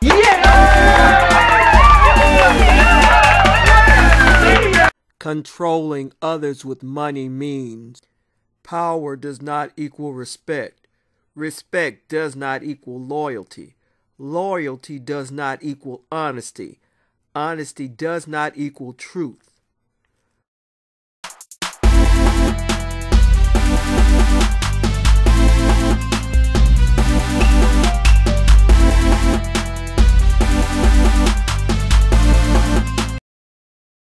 Controlling others with money means power does not equal respect. Respect does not equal loyalty. Loyalty does not equal honesty. Honesty does not equal truth.